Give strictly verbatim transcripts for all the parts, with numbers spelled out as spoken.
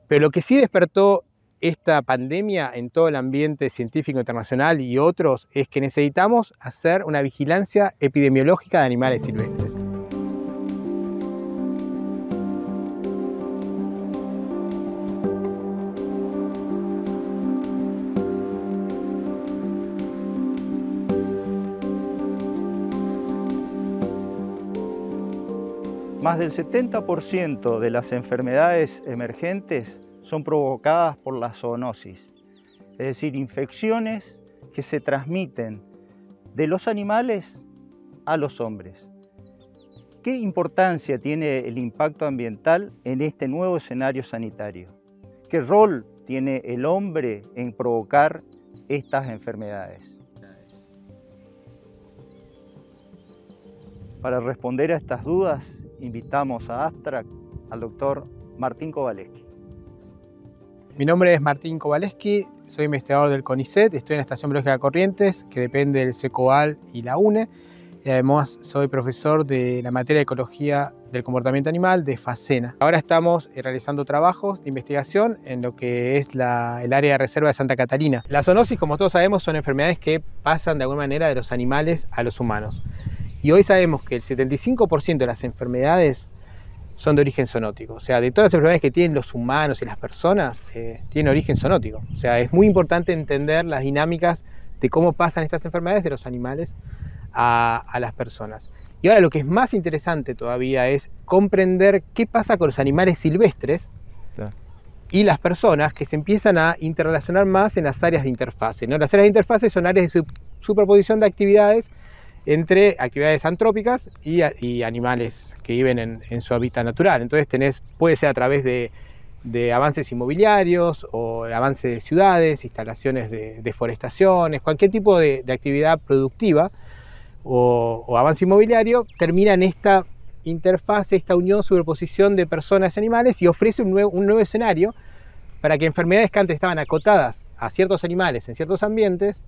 Pero lo que sí despertó esta pandemia en todo el ambiente científico internacional y otros es que necesitamos hacer una vigilancia epidemiológica de animales silvestres. Más del setenta por ciento de las enfermedades emergentes son provocadas por la zoonosis, es decir, infecciones que se transmiten de los animales a los hombres. ¿Qué importancia tiene el impacto ambiental en este nuevo escenario sanitario? ¿Qué rol tiene el hombre en provocar estas enfermedades? Para responder a estas dudas, invitamos a Abstract al doctor Martín Kowaleski. Mi nombre es Martín Kowaleski, soy investigador del CONICET, estoy en la Estación Biológica de Corrientes, que depende del SECOAL y la UNE, y además soy profesor de la materia de Ecología del Comportamiento Animal de FACENA. Ahora estamos realizando trabajos de investigación en lo que es la, el área de reserva de Santa Catalina. La zoonosis, como todos sabemos, son enfermedades que pasan de alguna manera de los animales a los humanos. Y hoy sabemos que el setenta y cinco por ciento de las enfermedades son de origen zoonótico. O sea, de todas las enfermedades que tienen los humanos y las personas, eh, tienen origen zoonótico. O sea, es muy importante entender las dinámicas de cómo pasan estas enfermedades de los animales a, a las personas. Y ahora lo que es más interesante todavía es comprender qué pasa con los animales silvestres, claro, y las personas, que se empiezan a interrelacionar más en las áreas de interfase, ¿no? Las áreas de interfase son áreas de superposición de actividades entre actividades antrópicas y, y animales que viven en, en su hábitat natural. Entonces tenés, puede ser a través de, de avances inmobiliarios o avance de ciudades, instalaciones de deforestaciones, cualquier tipo de, de actividad productiva o, o avance inmobiliario termina en esta interfase, esta unión, superposición de personas y animales, y ofrece un nuevo, un nuevo escenario para que enfermedades que antes estaban acotadas a ciertos animales en ciertos ambientes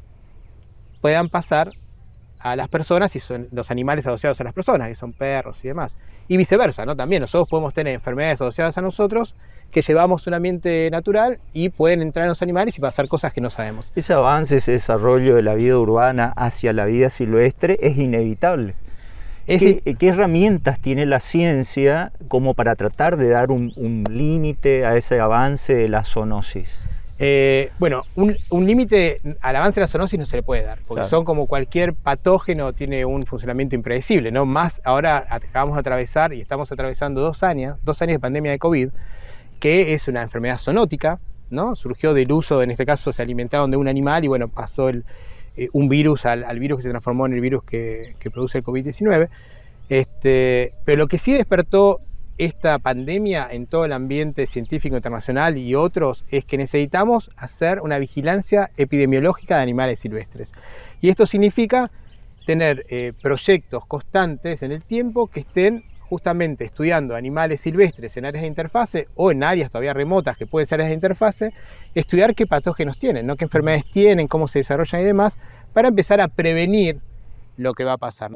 puedan pasar a las personas y son los animales asociados a las personas, que son perros y demás. Y viceversa, ¿no? También nosotros podemos tener enfermedades asociadas a nosotros que llevamos un ambiente natural y pueden entrar en los animales y pasar cosas que no sabemos. Ese avance, ese desarrollo de la vida urbana hacia la vida silvestre es inevitable. Es ¿Qué, in... ¿Qué herramientas tiene la ciencia como para tratar de dar un, un límite a ese avance de la zoonosis? Eh, bueno, un, un límite al avance de la zoonosis no se le puede dar, porque claro, son como cualquier patógeno, tiene un funcionamiento impredecible, ¿no? Más ahora acabamos de atravesar y estamos atravesando dos años, dos años de pandemia de COVID, que es una enfermedad zoonótica, ¿no? Surgió del uso, en este caso se alimentaron de un animal y bueno, pasó el, eh, un virus al, al virus que se transformó en el virus que, que produce el COVID diecinueve. Este, pero lo que sí despertó esta pandemia en todo el ambiente científico internacional y otros es que necesitamos hacer una vigilancia epidemiológica de animales silvestres. Y esto significa tener eh, proyectos constantes en el tiempo que estén justamente estudiando animales silvestres en áreas de interfase o en áreas todavía remotas que pueden ser áreas de interfase, estudiar qué patógenos tienen, ¿no? Qué enfermedades tienen, cómo se desarrollan y demás, para empezar a prevenir lo que va a pasar.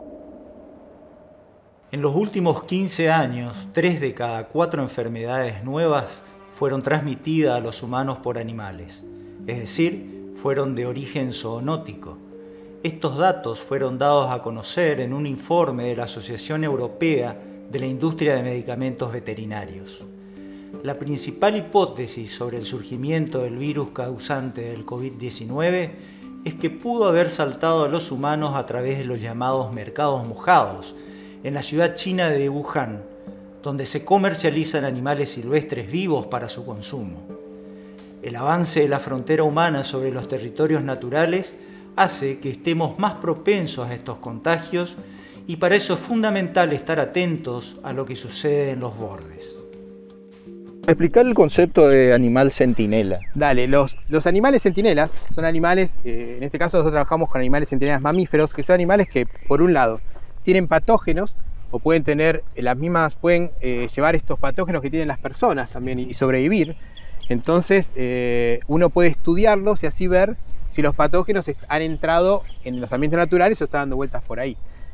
En los últimos quince años, tres de cada cuatro enfermedades nuevas fueron transmitidas a los humanos por animales, es decir, fueron de origen zoonótico. Estos datos fueron dados a conocer en un informe de la Asociación Europea de la Industria de Medicamentos Veterinarios. La principal hipótesis sobre el surgimiento del virus causante del COVID diecinueve es que pudo haber saltado a los humanos a través de los llamados mercados mojados, en la ciudad china de Wuhan, donde se comercializan animales silvestres vivos para su consumo. El avance de la frontera humana sobre los territorios naturales hace que estemos más propensos a estos contagios y para eso es fundamental estar atentos a lo que sucede en los bordes. Explicar el concepto de animal centinela. Dale, los, los animales centinelas son animales, eh, en este caso nosotros trabajamos con animales centinelas mamíferos, que son animales que, por un lado, tienen patógenos o pueden tener las mismas, pueden eh, llevar estos patógenos que tienen las personas también y, y sobrevivir. Entonces eh, uno puede estudiarlos y así ver si los patógenos han entrado en los ambientes naturales o están dando vueltas por ahí.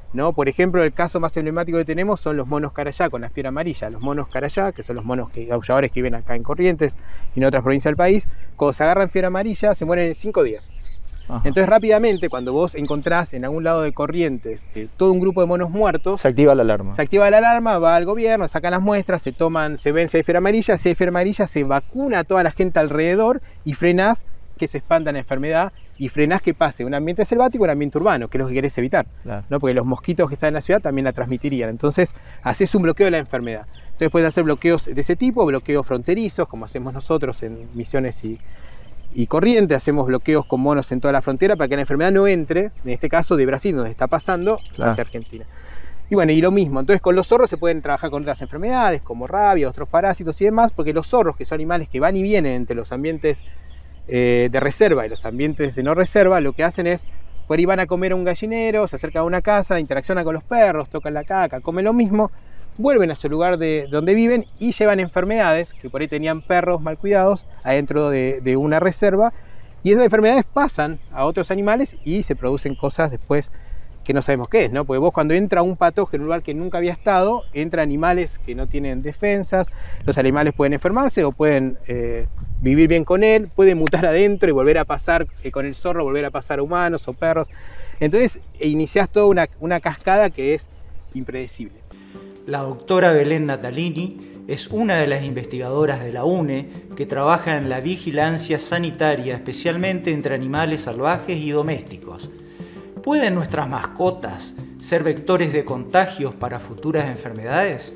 ¿no? Por ejemplo, el caso más emblemático que tenemos son los monos carayá con la fiebre amarilla. Los monos carayá, que son los monos que, aulladores que viven acá en Corrientes y en otras provincias del país, cuando se agarran fiebre amarilla se mueren en cinco días. Ajá. Entonces rápidamente, cuando vos encontrás en algún lado de Corrientes eh, todo un grupo de monos muertos, se activa la alarma. Se activa la alarma, va al gobierno, sacan las muestras, se toman, se ven si hay fiebre amarilla, si hay fiebre amarilla se vacuna a toda la gente alrededor y frenás que se expanda la enfermedad y frenás que pase de un ambiente selvático a un ambiente urbano, que es lo que querés evitar, claro, ¿no? Porque los mosquitos que están en la ciudad también la transmitirían. Entonces haces un bloqueo de la enfermedad. Entonces puedes hacer bloqueos de ese tipo, bloqueos fronterizos, como hacemos nosotros en Misiones y y Corrientes, hacemos bloqueos con monos en toda la frontera para que la enfermedad no entre, en este caso de Brasil, donde está pasando, claro, hacia Argentina. Y bueno, y lo mismo, entonces con los zorros se pueden trabajar con otras enfermedades, como rabia, otros parásitos y demás, porque los zorros, que son animales que van y vienen entre los ambientes eh, de reserva y los ambientes de no reserva, lo que hacen es, por ahí van a comer a un gallinero, se acercan a una casa, interaccionan con los perros, tocan la caca, comen lo mismo, vuelven a su lugar de donde viven y llevan enfermedades, que por ahí tenían perros mal cuidados, adentro de, de una reserva, y esas enfermedades pasan a otros animales y se producen cosas después que no sabemos qué es, ¿no? Porque vos cuando entra un patógeno en un lugar que nunca había estado, entra animales que no tienen defensas, los animales pueden enfermarse o pueden eh, vivir bien con él, pueden mutar adentro y volver a pasar eh, con el zorro, volver a pasar a humanos o perros. Entonces iniciás toda una, una cascada que es impredecible. La doctora Belén Natalini es una de las investigadoras de la U N E que trabaja en la vigilancia sanitaria, especialmente entre animales salvajes y domésticos. ¿Pueden nuestras mascotas ser vectores de contagios para futuras enfermedades?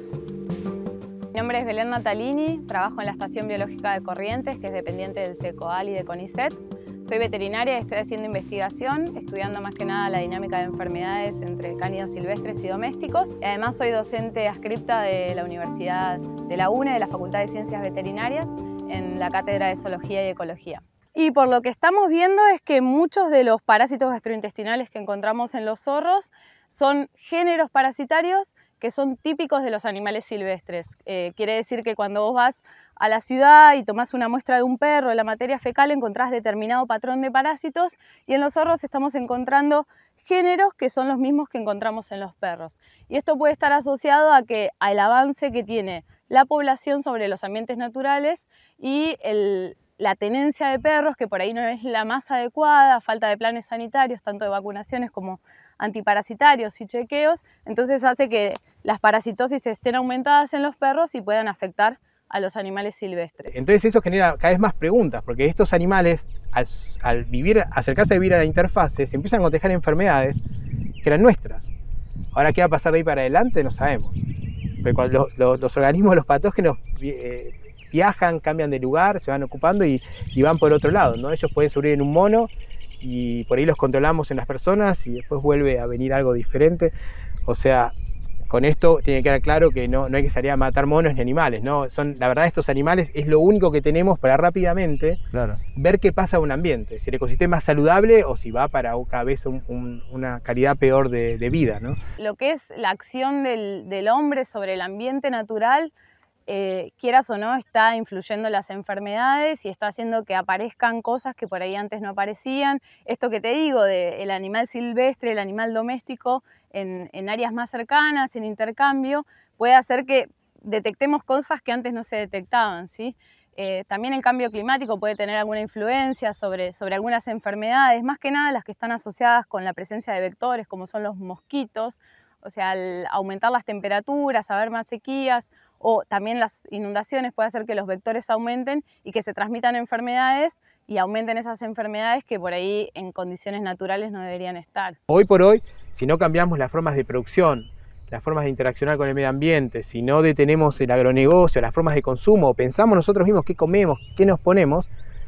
Mi nombre es Belén Natalini, trabajo en la Estación Biológica de Corrientes, que es dependiente del SECOAL y de CONICET. Soy veterinaria y estoy haciendo investigación, estudiando más que nada la dinámica de enfermedades entre cánidos silvestres y domésticos. Y además soy docente adscripta de la Universidad de la U N E, de la Facultad de Ciencias Veterinarias, en la Cátedra de Zoología y Ecología. Y por lo que estamos viendo es que muchos de los parásitos gastrointestinales que encontramos en los zorros son géneros parasitarios que son típicos de los animales silvestres. Eh, quiere decir que cuando vos vas a la ciudad y tomás una muestra de un perro, de la materia fecal, encontrás determinado patrón de parásitos, y en los zorros estamos encontrando géneros que son los mismos que encontramos en los perros. Y esto puede estar asociado a que, al avance que tiene la población sobre los ambientes naturales y el, la tenencia de perros, que por ahí no es la más adecuada, falta de planes sanitarios, tanto de vacunaciones como antiparasitarios y chequeos, entonces hace que las parasitosis estén aumentadas en los perros y puedan afectar a los animales silvestres. Entonces eso genera cada vez más preguntas, porque estos animales, al, al vivir, acercarse a vivir a la interfase, se empiezan a contagiar enfermedades que eran nuestras. Ahora, ¿qué va a pasar de ahí para adelante? No sabemos. Porque cuando los, los, los organismos, los patógenos eh, viajan, cambian de lugar, se van ocupando y, y van por otro lado, ¿no? Ellos pueden sobrevivir en un mono y por ahí los controlamos en las personas y después vuelve a venir algo diferente. O sea, con esto tiene que quedar claro que no, no hay que salir a matar monos ni animales, ¿no? Son, la verdad, estos animales es lo único que tenemos para rápidamente, claro, ver qué pasa en un ambiente, si el ecosistema es saludable o si va para cada vez un, un, una calidad peor de, de vida, ¿no? Lo que es la acción del, del hombre sobre el ambiente natural, eh, quieras o no, está influyendo en las enfermedades y está haciendo que aparezcan cosas que por ahí antes no aparecían. Esto que te digo, del animal silvestre, el animal doméstico, en, en áreas más cercanas, en intercambio, puede hacer que detectemos cosas que antes no se detectaban, ¿sí? Eh, también el cambio climático puede tener alguna influencia sobre, sobre algunas enfermedades, más que nada las que están asociadas con la presencia de vectores, como son los mosquitos. O sea, al aumentar las temperaturas, haber más sequías, o también las inundaciones, puede hacer que los vectores aumenten y que se transmitan enfermedades y aumenten esas enfermedades que por ahí en condiciones naturales no deberían estar. Hoy por hoy, si no cambiamos las formas de producción, las formas de interaccionar con el medio ambiente, si no detenemos el agronegocio, las formas de consumo, o pensamos nosotros mismos qué comemos, qué nos ponemos,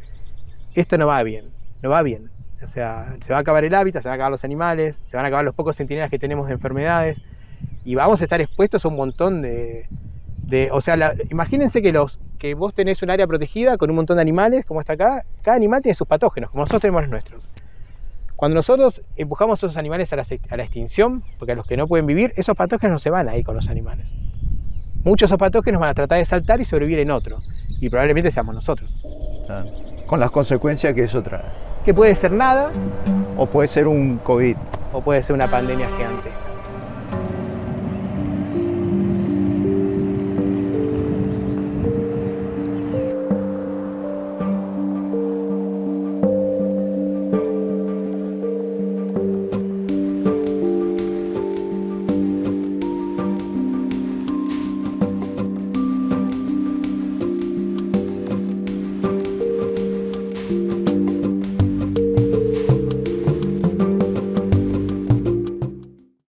esto no va bien, no va bien. O sea, se va a acabar el hábitat, se van a acabar los animales, se van a acabar los pocos centinelas que tenemos de enfermedades y vamos a estar expuestos a un montón de... de o sea, la, imagínense que, los, que vos tenés un área protegida con un montón de animales, como está acá, cada animal tiene sus patógenos, como nosotros tenemos los nuestros. Cuando nosotros empujamos a esos animales a la, a la extinción, porque a los que no pueden vivir, esos patógenos no se van ahí con los animales. Muchos de esos patógenos van a tratar de saltar y sobrevivir en otro, y probablemente seamos nosotros. Ah, con las consecuencias que eso trae. Que puede ser nada, o puede ser un COVID, o puede ser una pandemia gigante.